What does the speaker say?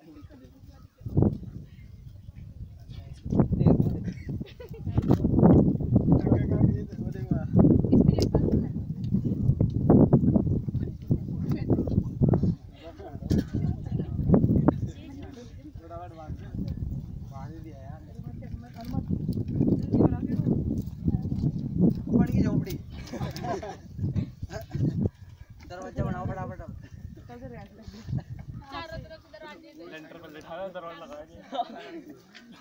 दरवाजा बनाओ फटाफट। चारों तरफ से दरवाजे, लेंटर पर बैठा है, दरवाजा लगा दिया।